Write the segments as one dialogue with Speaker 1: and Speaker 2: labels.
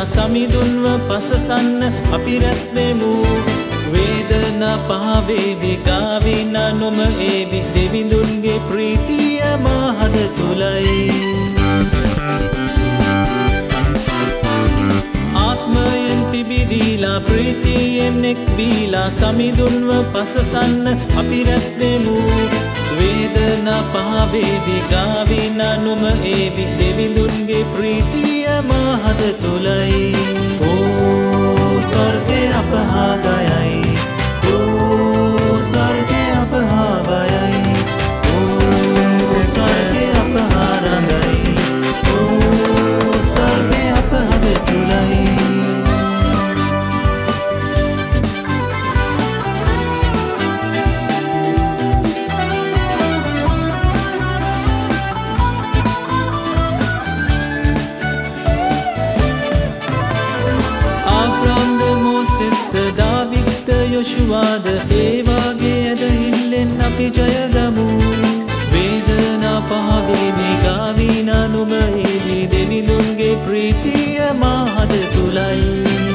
Speaker 1: සමිඳුන්ව පසසන්න අපි රැස් වෙමු වේදනා පහවේවි ගාවින නොම ඒවි දෙවිඳුන්ගේ ප්‍රීතිය මහද තුලයි ආත්මයෙන් පිබිදීලා ප්‍රීතියෙන් එක්වීලා සමිඳුන්ව පසසන්න අපි රැස් වෙමු වේදනා පහවේවි ගාවින නොම ඒවි දෙවිඳුන්ගේ ප්‍රීතිය මහද තුලයි ඕ ස්වර්ගය අප හා ගයයි ඕ ස්වර්ගය අප හා බයයි ඕ ස්වර්ගය අප හා රඟයි ඕ ස්වර්ගය අප හද තුලයි යොෂුවාද ඒ වාගේ ඇදහිල්ලෙන් අපි ජයගමු වේදනා පහවේවි ගාවින නුම ඒවි දෙවිඳුන්ගේ ප්‍රීතිය මහද තුලයි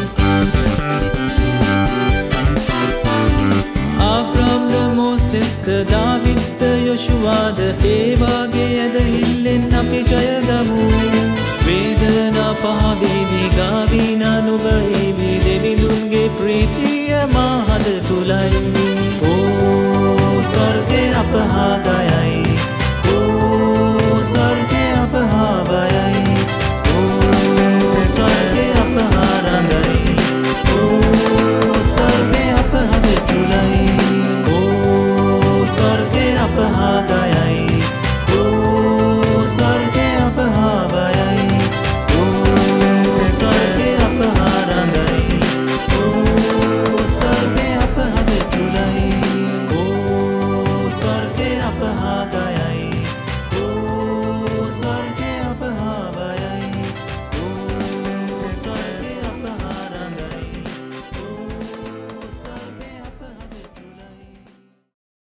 Speaker 1: ආබ්‍රාම්ද මෝසෙස්ද දාවිද්ද යොෂුවාද ඒ වාගේ ඇදහිල්ලෙන් අපි ජයගමු වේදනා පහවේවි ගාවින නුම ඒවි දෙවිඳුන්ගේ ප්‍රීතිය මහද තුලයි ඕ ස්වර්ගය අප හා